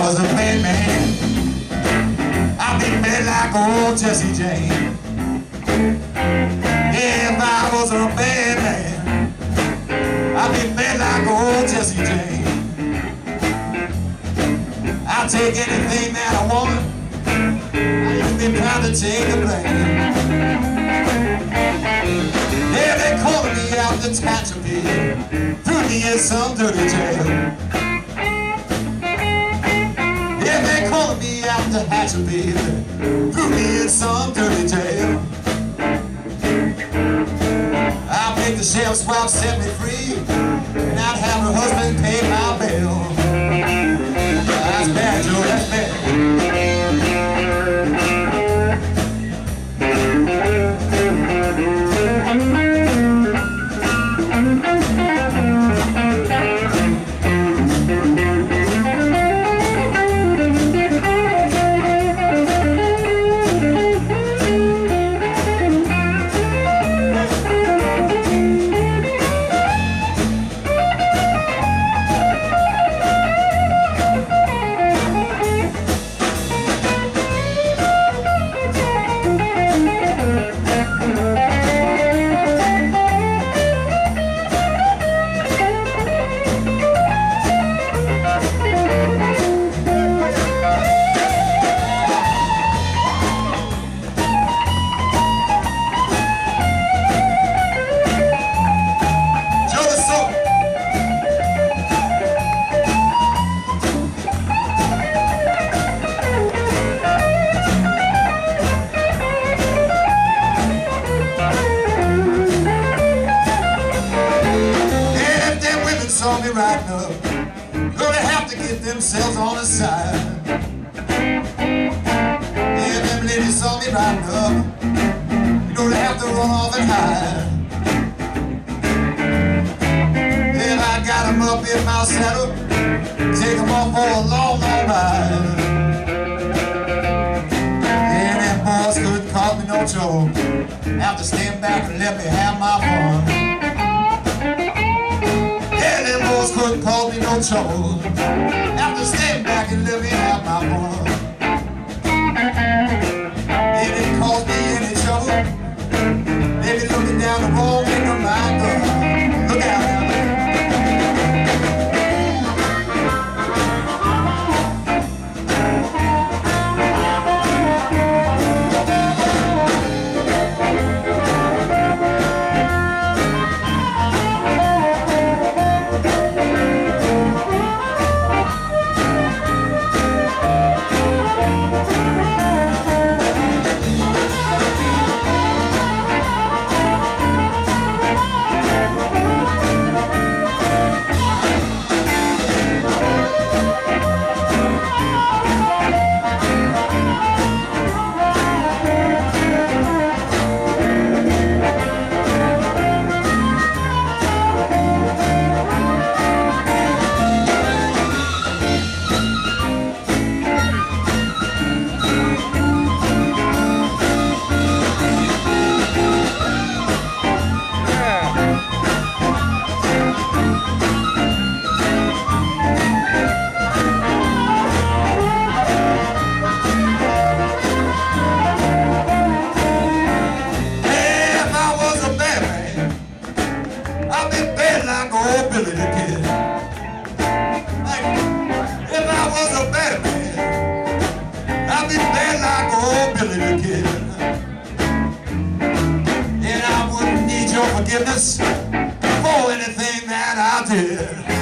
was a bad man, I'd be bad like old Jesse James. If I was a bad man, I'd be bad like old Jesse James. I'll take anything that I want, I'll be proud to take the blame. Yeah, they calling me out to Tatchapee, threw me in some dirty jail. Yeah, they calling me out to Hatchapee, threw me in some dirty jail. I'll make the sheriff's wife set me free, and I'd have her husband pay my bill. That's bad, Joe, that's bad. Saw me riding up, gonna have to get themselves on the side. Yeah, them ladies saw me riding up, you're gonna have to run off and hide. Then I got them up in my saddle, take them off for a long, long ride. Yeah, them boys couldn't cause me no trouble, have to stand back and let me have my fun. Couldn't cause me no trouble, have to stand back and let me have my fun. It didn't cause me any trouble, they be looking down the wrong end of my gun. Look out now. If I was a bad man, I'd be bad like old Billy the Kid. And I wouldn't need your forgiveness for anything that I did.